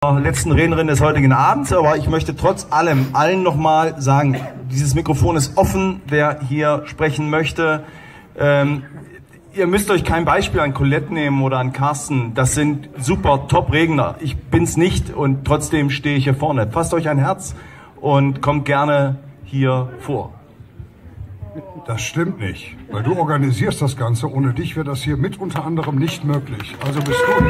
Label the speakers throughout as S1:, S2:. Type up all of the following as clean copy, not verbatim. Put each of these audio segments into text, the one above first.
S1: Letzten Rednerin des heutigen Abends, aber ich möchte trotz allem allen nochmal sagen, dieses Mikrofon ist offen, wer hier sprechen möchte. Ihr müsst euch kein Beispiel an Colette nehmen oder an Carsten, das sind super Top-Redner. Ich bin's nicht und trotzdem stehe ich hier vorne. Fasst euch ein Herz und kommt gerne hier vor.
S2: Das stimmt nicht, weil du organisierst das Ganze. Ohne dich wäre das hier mit unter anderem nicht möglich. Also bist du...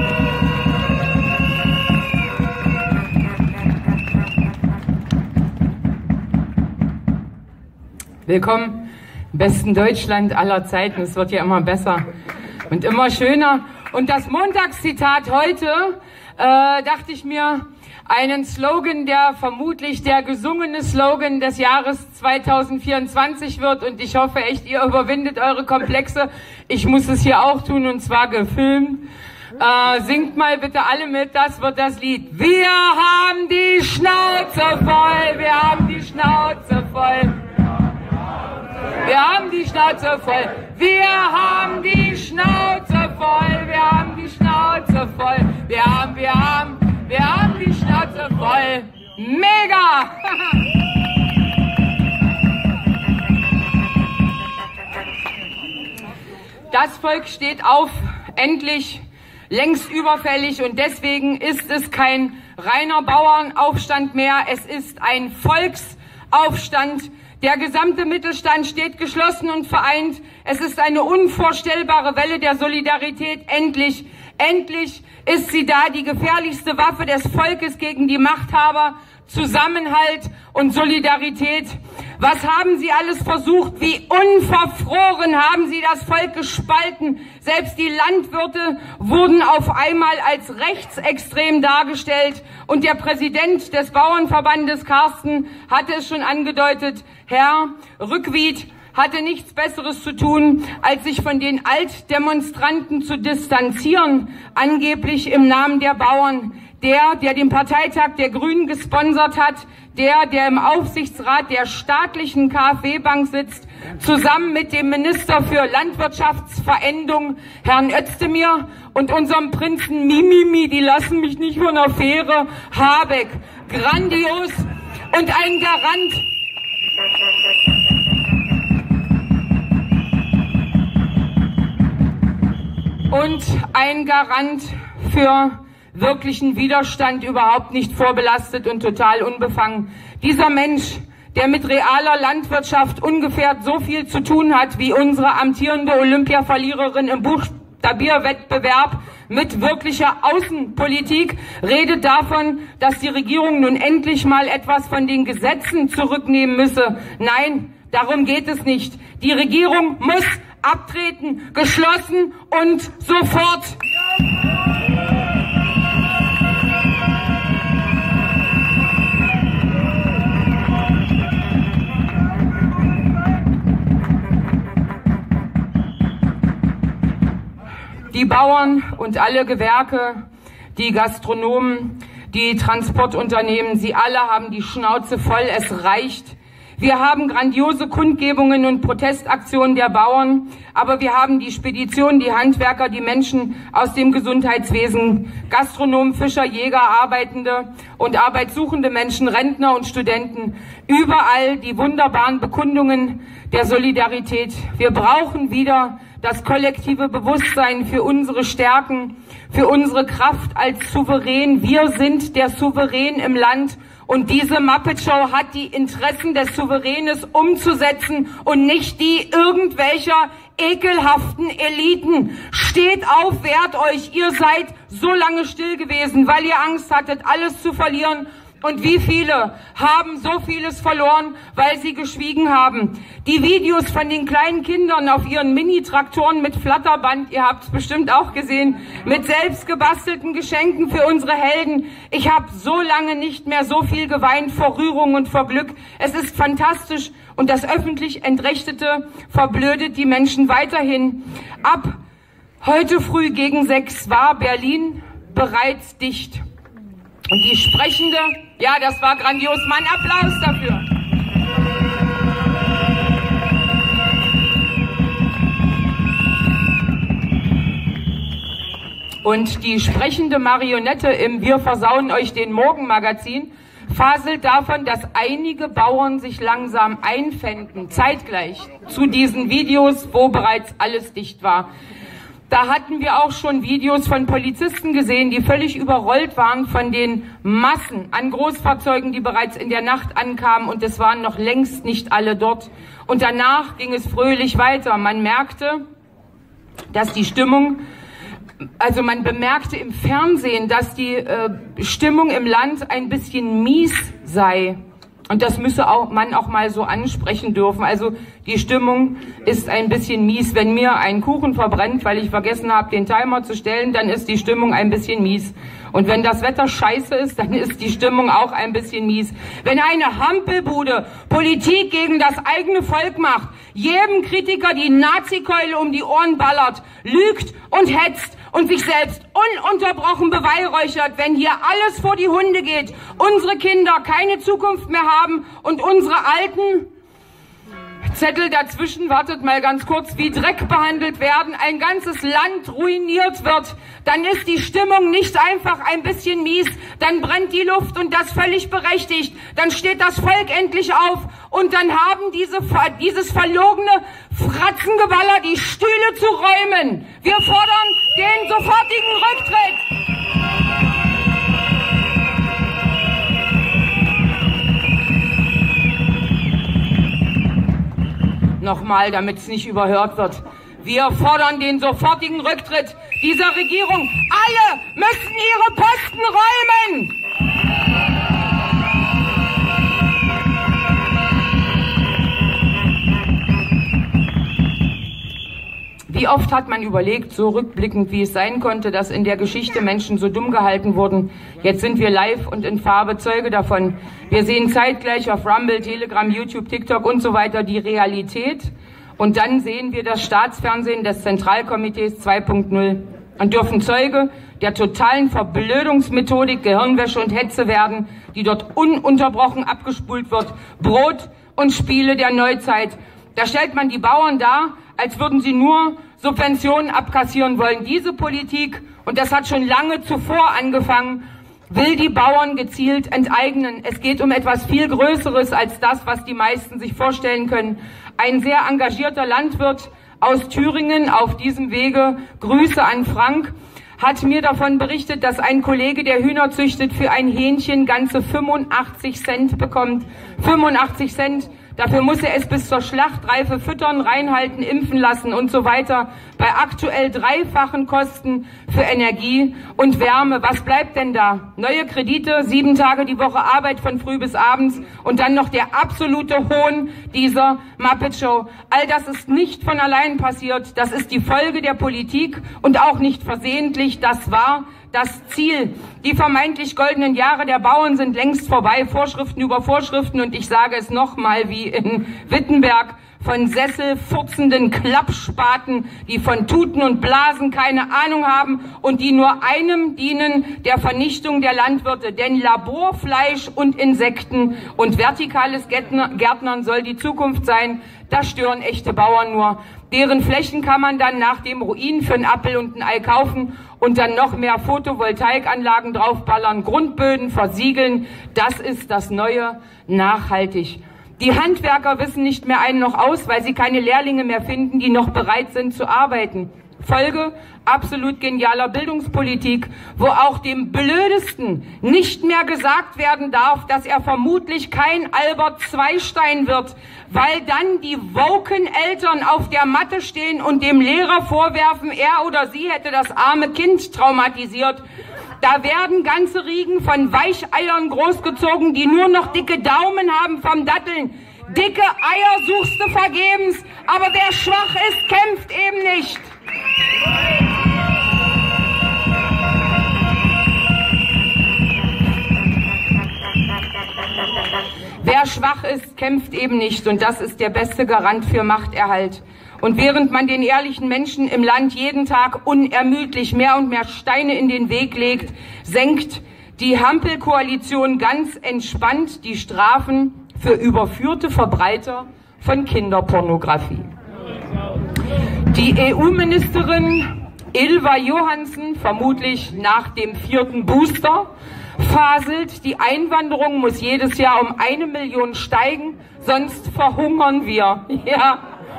S3: Willkommen im besten Deutschland aller Zeiten. Es wird ja immer besser und immer schöner. Und das Montagszitat heute, dachte ich mir, einen Slogan, der vermutlich der gesungene Slogan des Jahres 2024 wird. Und ich hoffe echt, ihr überwindet eure Komplexe. Ich muss es hier auch tun, und zwar gefilmt. Singt mal bitte alle mit, das wird das Lied. Wir haben die Schnauze voll, wir haben die Schnauze voll. Wir haben die Schnauze voll, wir haben die Schnauze voll, wir haben die Schnauze voll, wir haben die Schnauze voll. Mega! Das Volk steht auf, endlich, längst überfällig, und deswegen ist es kein reiner Bauernaufstand mehr, es ist ein Volksaufstand. Der gesamte Mittelstand steht geschlossen und vereint. Es ist eine unvorstellbare Welle der Solidarität. Endlich ist sie da, die gefährlichste Waffe des Volkes gegen die Machthaber. Zusammenhalt und Solidarität. Was haben sie alles versucht? Wie unverfroren haben sie das Volk gespalten. Selbst die Landwirte wurden auf einmal als rechtsextrem dargestellt. Und der Präsident des Bauernverbandes, Carsten, hatte es schon angedeutet. Herr Rückwied hatte nichts Besseres zu tun, als sich von den Altdemonstranten zu distanzieren, angeblich im Namen der Bauern. Der den Parteitag der Grünen gesponsert hat, der im Aufsichtsrat der staatlichen KfW-Bank sitzt, zusammen mit dem Minister für Landwirtschaftsveränderung, Herrn Özdemir, und unserem Prinzen Mimimi, die lassen mich nicht von der Fähre, Habeck. Grandios und ein Garant für wirklichen Widerstand, überhaupt nicht vorbelastet und total unbefangen. Dieser Mensch, der mit realer Landwirtschaft ungefähr so viel zu tun hat wie unsere amtierende Olympiaverliererin im Buchstabierwettbewerb mit wirklicher Außenpolitik, redet davon, dass die Regierung nun endlich mal etwas von den Gesetzen zurücknehmen müsse. Nein, darum geht es nicht. Die Regierung muss abtreten, geschlossen und sofort. Die Bauern und alle Gewerke, die Gastronomen, die Transportunternehmen, sie alle haben die Schnauze voll, es reicht. Wir haben grandiose Kundgebungen und Protestaktionen der Bauern, aber wir haben die Speditionen, die Handwerker, die Menschen aus dem Gesundheitswesen, Gastronomen, Fischer, Jäger, Arbeitende und arbeitssuchende Menschen, Rentner und Studenten. Überall die wunderbaren Bekundungen der Solidarität. Wir brauchen wieder das kollektive Bewusstsein für unsere Stärken, für unsere Kraft als Souverän. Wir sind der Souverän im Land. Und diese Muppet-Show hat die Interessen des Souveränes umzusetzen und nicht die irgendwelcher ekelhaften Eliten. Steht auf, wehrt euch. Ihr seid so lange still gewesen, weil ihr Angst hattet, alles zu verlieren. Und wie viele haben so vieles verloren, weil sie geschwiegen haben? Die Videos von den kleinen Kindern auf ihren Mini-Traktoren mit Flatterband, ihr habt es bestimmt auch gesehen, mit selbst gebastelten Geschenken für unsere Helden. Ich habe so lange nicht mehr so viel geweint vor Rührung und vor Glück. Es ist fantastisch, und das öffentlich Entrechtete verblödet die Menschen weiterhin. Ab heute früh gegen 6 war Berlin bereits dicht. Und die Sprechende, ja, das war grandios, mal einen Applaus dafür. Und die sprechende Marionette im Wir versauen euch den Morgen-Magazin faselt davon, dass einige Bauern sich langsam einfänden, zeitgleich zu diesen Videos, wo bereits alles dicht war. Da hatten wir auch schon Videos von Polizisten gesehen, die völlig überrollt waren von den Massen an Großfahrzeugen, die bereits in der Nacht ankamen, und es waren noch längst nicht alle dort. Und danach ging es fröhlich weiter. Man merkte, dass die Stimmung, also man bemerkte im Fernsehen, dass die Stimmung im Land ein bisschen mies sei. Und das müsse man auch mal so ansprechen dürfen. Also die Stimmung ist ein bisschen mies. Wenn mir ein Kuchen verbrennt, weil ich vergessen habe, den Timer zu stellen, dann ist die Stimmung ein bisschen mies. Und wenn das Wetter scheiße ist, dann ist die Stimmung auch ein bisschen mies. Wenn eine Hampelbude Politik gegen das eigene Volk macht, jedem Kritiker die Nazikeule um die Ohren ballert, lügt und hetzt und sich selbst ununterbrochen beweihräuchert, wenn hier alles vor die Hunde geht, unsere Kinder keine Zukunft mehr haben und unsere Alten, Zettel dazwischen, wartet mal ganz kurz, wie Dreck behandelt werden, ein ganzes Land ruiniert wird, dann ist die Stimmung nicht einfach ein bisschen mies, dann brennt die Luft und das völlig berechtigt, dann steht das Volk endlich auf und dann haben dieses verlogene Fratzengeballer die Stühle zu räumen. Wir fordern den sofortigen Rücktritt. Nochmal, damit es nicht überhört wird. Wir fordern den sofortigen Rücktritt dieser Regierung. Alle müssen ihre Posten räumen! Wie oft hat man überlegt, so rückblickend, wie es sein konnte, dass in der Geschichte Menschen so dumm gehalten wurden. Jetzt sind wir live und in Farbe Zeuge davon. Wir sehen zeitgleich auf Rumble, Telegram, YouTube, TikTok und so weiter die Realität. Und dann sehen wir das Staatsfernsehen des Zentralkomitees 2.0 und dürfen Zeuge der totalen Verblödungsmethodik, Gehirnwäsche und Hetze werden, die dort ununterbrochen abgespult wird. Brot und Spiele der Neuzeit. Da stellt man die Bauern dar, als würden sie nur Subventionen abkassieren wollen. Diese Politik, und das hat schon lange zuvor angefangen, will die Bauern gezielt enteignen. Es geht um etwas viel Größeres als das, was die meisten sich vorstellen können. Ein sehr engagierter Landwirt aus Thüringen auf diesem Wege, Grüße an Frank, hat mir davon berichtet, dass ein Kollege, der Hühner züchtet, für ein Hähnchen ganze 85 Cent bekommt. 85 Cent. Dafür muss er es bis zur Schlachtreife füttern, reinhalten, impfen lassen und so weiter. Bei aktuell 3-fachen Kosten für Energie und Wärme. Was bleibt denn da? Neue Kredite, 7 Tage die Woche Arbeit von früh bis abends und dann noch der absolute Hohn dieser Muppet Show. All das ist nicht von allein passiert. Das ist die Folge der Politik und auch nicht versehentlich. Das war das Ziel. Die vermeintlich goldenen Jahre der Bauern sind längst vorbei. Vorschriften über Vorschriften, und ich sage es nochmal wie in Wittenberg, von sesselfurzenden Klappspaten, die von Tuten und Blasen keine Ahnung haben und die nur einem dienen, der Vernichtung der Landwirte. Denn Laborfleisch und Insekten und vertikales Gärtnern soll die Zukunft sein. Das stören echte Bauern nur. Deren Flächen kann man dann nach dem Ruin für einen Appel und ein Ei kaufen und dann noch mehr Photovoltaikanlagen draufballern, Grundböden versiegeln. Das ist das neue nachhaltig. Die Handwerker wissen nicht mehr ein noch aus, weil sie keine Lehrlinge mehr finden, die noch bereit sind zu arbeiten. Folge absolut genialer Bildungspolitik, wo auch dem Blödesten nicht mehr gesagt werden darf, dass er vermutlich kein Albert Zweistein wird, weil dann die woken Eltern auf der Matte stehen und dem Lehrer vorwerfen, er oder sie hätte das arme Kind traumatisiert. Da werden ganze Riegen von Weicheiern großgezogen, die nur noch dicke Daumen haben vom Datteln. Dicke Eier suchst du vergebens, aber wer schwach ist, kämpft eben nicht. Wer schwach ist, kämpft eben nicht, und das ist der beste Garant für Machterhalt. Und während man den ehrlichen Menschen im Land jeden Tag unermüdlich mehr und mehr Steine in den Weg legt, senkt die Hampelkoalition ganz entspannt die Strafen für überführte Verbreiter von Kinderpornografie. Die EU-Ministerin Ylva Johansson, vermutlich nach dem 4. Booster, faselt, die Einwanderung muss jedes Jahr um 1 Million steigen, sonst verhungern wir. Ja.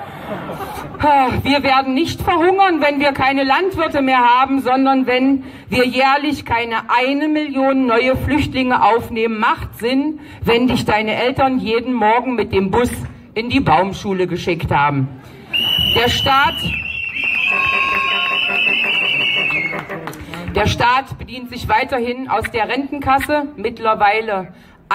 S3: Wir werden nicht verhungern, wenn wir keine Landwirte mehr haben, sondern wenn wir jährlich keine 1 Million neue Flüchtlinge aufnehmen. Macht Sinn, wenn dich deine Eltern jeden Morgen mit dem Bus in die Baumschule geschickt haben. Der Staat bedient sich weiterhin aus der Rentenkasse, mittlerweile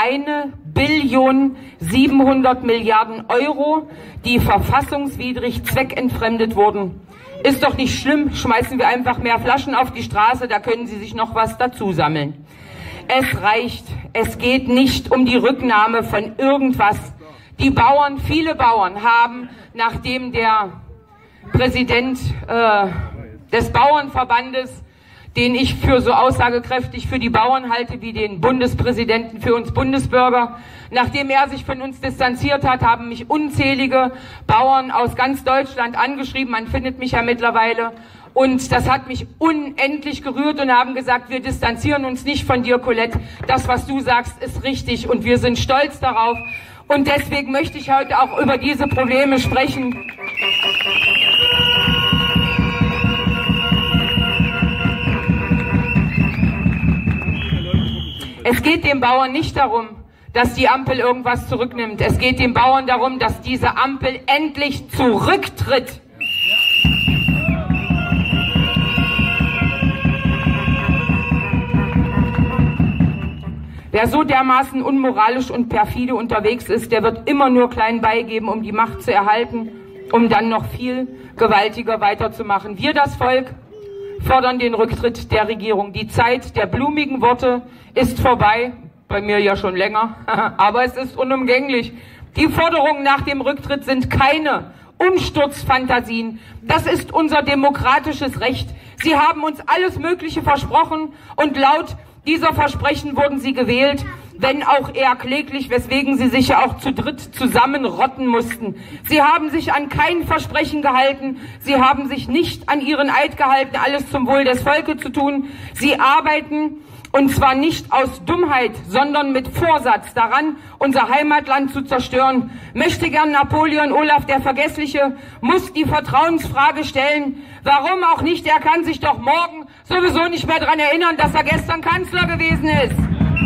S3: 1.700 Milliarden Euro, die verfassungswidrig zweckentfremdet wurden. Ist doch nicht schlimm, schmeißen wir einfach mehr Flaschen auf die Straße, da können Sie sich noch was dazu sammeln. Es reicht, es geht nicht um die Rücknahme von irgendwas. Die Bauern, viele Bauern haben, nachdem der Präsident des Bauernverbandes, den ich für so aussagekräftig für die Bauern halte wie den Bundespräsidenten für uns Bundesbürger. Nachdem er sich von uns distanziert hat, haben mich unzählige Bauern aus ganz Deutschland angeschrieben. Man findet mich ja mittlerweile. Und das hat mich unendlich gerührt und haben gesagt, wir distanzieren uns nicht von dir, Colette. Das, was du sagst, ist richtig und wir sind stolz darauf. Und deswegen möchte ich heute auch über diese Probleme sprechen. Es geht den Bauern nicht darum, dass die Ampel irgendwas zurücknimmt. Es geht den Bauern darum, dass diese Ampel endlich zurücktritt. Wer so dermaßen unmoralisch und perfide unterwegs ist, der wird immer nur klein beigeben, um die Macht zu erhalten, um dann noch viel gewaltiger weiterzumachen. Wir, das Volk, fordern den Rücktritt der Regierung. Die Zeit der blumigen Worte ist vorbei, bei mir ja schon länger, aber es ist unumgänglich. Die Forderungen nach dem Rücktritt sind keine Umsturzfantasien. Das ist unser demokratisches Recht. Sie haben uns alles Mögliche versprochen und laut dieser Versprechen wurden sie gewählt, wenn auch eher kläglich, weswegen sie sich ja auch zu dritt zusammenrotten mussten. Sie haben sich an kein Versprechen gehalten, sie haben sich nicht an ihren Eid gehalten, alles zum Wohl des Volkes zu tun. Sie arbeiten, und zwar nicht aus Dummheit, sondern mit Vorsatz daran, unser Heimatland zu zerstören. Möchte gern Napoleon Olaf der Vergessliche, muss die Vertrauensfrage stellen, warum auch nicht, er kann sich doch morgen sowieso nicht mehr daran erinnern, dass er gestern Kanzler gewesen ist.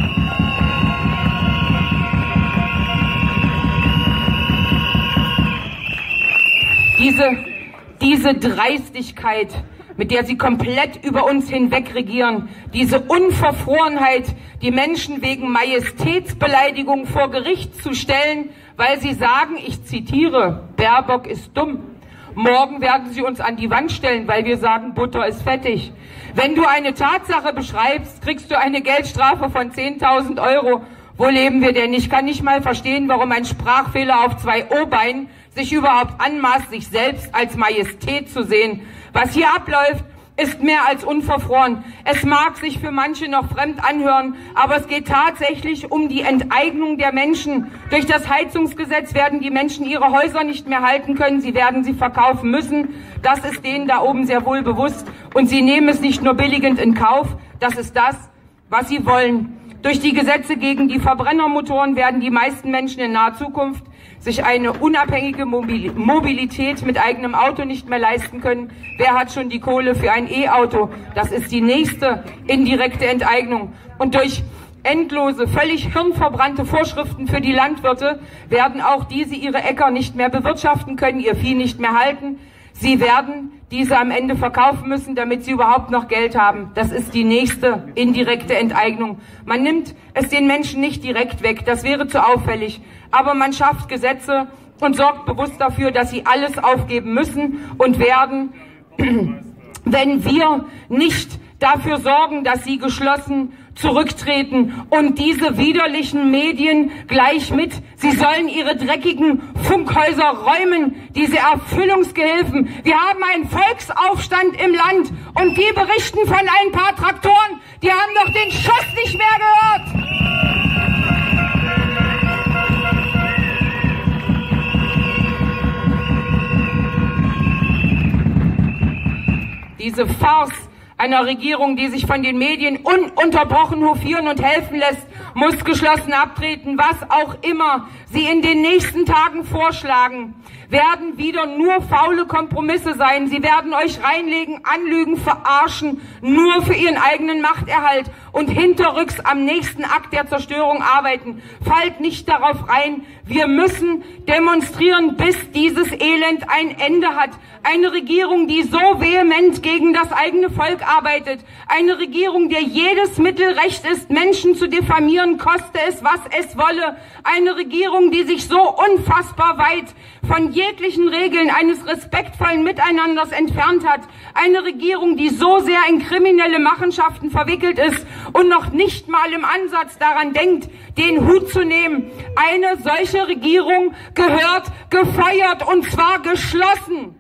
S3: Diese Dreistigkeit, mit der sie komplett über uns hinweg regieren, diese Unverfrorenheit, die Menschen wegen Majestätsbeleidigung vor Gericht zu stellen, weil sie sagen, ich zitiere, Baerbock ist dumm. Morgen werden sie uns an die Wand stellen, weil wir sagen, Butter ist fettig. Wenn du eine Tatsache beschreibst, kriegst du eine Geldstrafe von 10.000 Euro. Wo leben wir denn? Ich kann nicht mal verstehen, warum ein Sprachfehler auf 2 O-Beinen sich überhaupt anmaßt, sich selbst als Majestät zu sehen. Was hier abläuft, ist mehr als unverfroren. Es mag sich für manche noch fremd anhören, aber es geht tatsächlich um die Enteignung der Menschen. Durch das Heizungsgesetz werden die Menschen ihre Häuser nicht mehr halten können, sie werden sie verkaufen müssen. Das ist denen da oben sehr wohl bewusst und sie nehmen es nicht nur billigend in Kauf, das ist das, was sie wollen. Durch die Gesetze gegen die Verbrennermotoren werden die meisten Menschen in naher Zukunft sich eine unabhängige Mobilität mit eigenem Auto nicht mehr leisten können. Wer hat schon die Kohle für ein E-Auto? Das ist die nächste indirekte Enteignung. Und durch endlose, völlig hirnverbrannte Vorschriften für die Landwirte werden auch diese ihre Äcker nicht mehr bewirtschaften können, ihr Vieh nicht mehr halten. Sie werden diese am Ende verkaufen müssen, damit sie überhaupt noch Geld haben. Das ist die nächste indirekte Enteignung. Man nimmt es den Menschen nicht direkt weg, das wäre zu auffällig. Aber man schafft Gesetze und sorgt bewusst dafür, dass sie alles aufgeben müssen und werden, wenn wir nicht dafür sorgen, dass sie geschlossen zurücktreten und diese widerlichen Medien gleich mit. Sie sollen ihre dreckigen Funkhäuser räumen, diese Erfüllungsgehilfen. Wir haben einen Volksaufstand im Land und die berichten von ein paar Traktoren, die haben doch den Schuss nicht mehr gehört. diese Farce einer Regierung, die sich von den Medien ununterbrochen hofieren und helfen lässt, muss geschlossen abtreten. Was auch immer Sie in den nächsten Tagen vorschlagen, werden wieder nur faule Kompromisse sein. Sie werden euch reinlegen, anlügen, verarschen, nur für ihren eigenen Machterhalt und hinterrücks am nächsten Akt der Zerstörung arbeiten. Fallt nicht darauf rein. Wir müssen demonstrieren, bis dieses Elend ein Ende hat. Eine Regierung, die so vehement gegen das eigene Volk arbeitet. Eine Regierung, der jedes Mittel recht ist, Menschen zu diffamieren, koste es, was es wolle. Eine Regierung, die sich so unfassbar weit von jeglichen Regeln eines respektvollen Miteinanders entfernt hat. Eine Regierung, die so sehr in kriminelle Machenschaften verwickelt ist und noch nicht mal im Ansatz daran denkt, den Hut zu nehmen. Eine solche Regierung gehört gefeuert, und zwar geschlossen.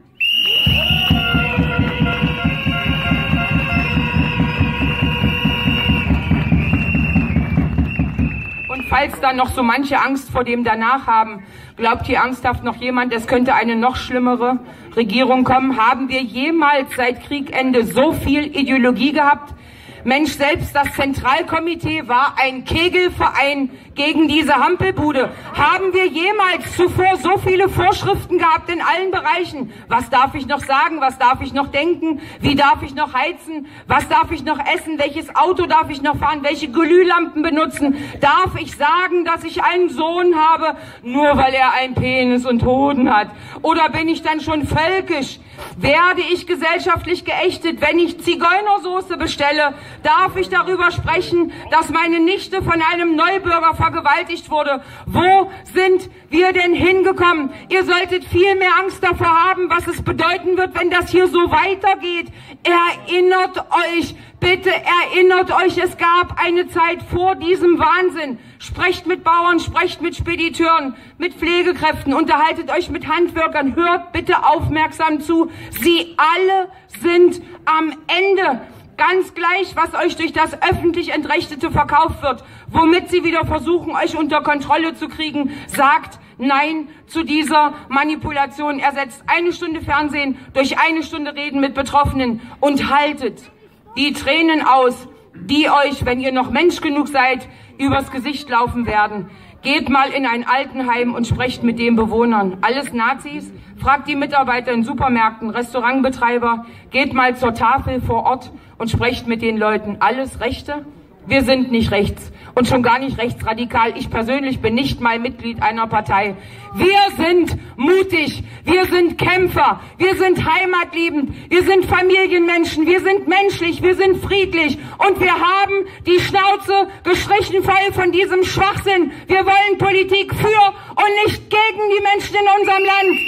S3: Und falls dann noch so manche Angst vor dem Danach haben, glaubt hier ernsthaft noch jemand, es könnte eine noch schlimmere Regierung kommen? Haben wir jemals seit Kriegende so viel Ideologie gehabt? Mensch, selbst das Zentralkomitee war ein Kegelverein gegen diese Hampelbude. Haben wir jemals zuvor so viele Vorschriften gehabt in allen Bereichen? Was darf ich noch sagen? Was darf ich noch denken? Wie darf ich noch heizen? Was darf ich noch essen? Welches Auto darf ich noch fahren? Welche Glühlampen benutzen? Darf ich sagen, dass ich einen Sohn habe, nur weil er einen Penis und Hoden hat? Oder bin ich dann schon völkisch? Werde ich gesellschaftlich geächtet, wenn ich Zigeunersoße bestelle? Darf ich darüber sprechen, dass meine Nichte von einem Neubürger vergewaltigt wurde? Wo sind wir denn hingekommen? Ihr solltet viel mehr Angst davor haben, was es bedeuten wird, wenn das hier so weitergeht. Erinnert euch, bitte erinnert euch, es gab eine Zeit vor diesem Wahnsinn. Sprecht mit Bauern, sprecht mit Spediteuren, mit Pflegekräften, unterhaltet euch mit Handwerkern, hört bitte aufmerksam zu. Sie alle sind am Ende. Ganz gleich, was euch durch das öffentlich Entrechtete verkauft wird, womit sie wieder versuchen, euch unter Kontrolle zu kriegen, sagt Nein zu dieser Manipulation. Ersetzt 1 Stunde Fernsehen durch 1 Stunde Reden mit Betroffenen und haltet die Tränen aus, die euch, wenn ihr noch Mensch genug seid, übers Gesicht laufen werden. Geht mal in ein Altenheim und sprecht mit den Bewohnern. Alles Nazis? Fragt die Mitarbeiter in Supermärkten, Restaurantbetreiber. Geht mal zur Tafel vor Ort und sprecht mit den Leuten. Alles Rechte? Wir sind nicht rechts und schon gar nicht rechtsradikal. Ich persönlich bin nicht mal Mitglied einer Partei. Wir sind mutig, wir sind Kämpfer, wir sind heimatliebend, wir sind Familienmenschen, wir sind menschlich, wir sind friedlich und wir haben die Schnauze gestrichen voll von diesem Schwachsinn. Wir wollen Politik für und nicht gegen die Menschen in unserem Land.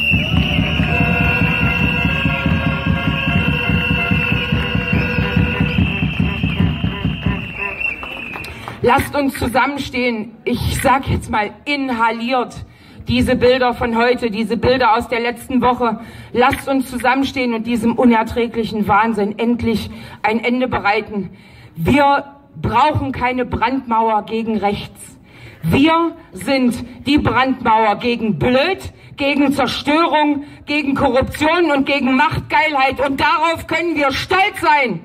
S3: Lasst uns zusammenstehen. Ich sag jetzt mal, inhaliert diese Bilder von heute, diese Bilder aus der letzten Woche. Lasst uns zusammenstehen und diesem unerträglichen Wahnsinn endlich ein Ende bereiten. Wir brauchen keine Brandmauer gegen rechts. Wir sind die Brandmauer gegen Blöd, gegen Zerstörung, gegen Korruption und gegen Machtgeilheit. Und darauf können wir stolz sein.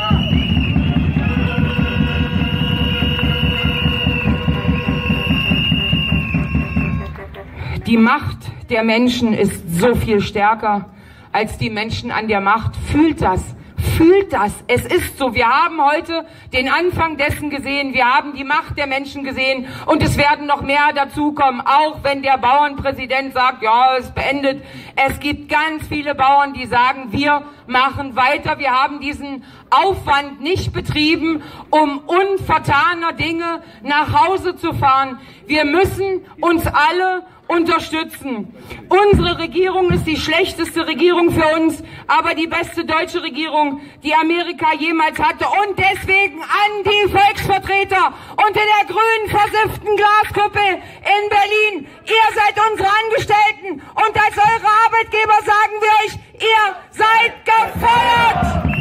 S3: Die Macht der Menschen ist so viel stärker als die Menschen an der Macht. Fühlt das. Fühlt das. Es ist so. Wir haben heute den Anfang dessen gesehen. Wir haben die Macht der Menschen gesehen. Und es werden noch mehr dazukommen. Auch wenn der Bauernpräsident sagt, ja, es beendet. Es gibt ganz viele Bauern, die sagen, wir machen weiter. Wir haben diesen Aufwand nicht betrieben, um unvertaner Dinge nach Hause zu fahren. Wir müssen uns alle unterstützen. Unsere Regierung ist die schlechteste Regierung für uns, aber die beste deutsche Regierung, die Amerika jemals hatte. Und deswegen an die Volksvertreter unter der grünen versifften Glaskuppel in Berlin. Ihr seid unsere Angestellten und als eure Arbeitgeber sagen wir euch, ihr seid gefeuert!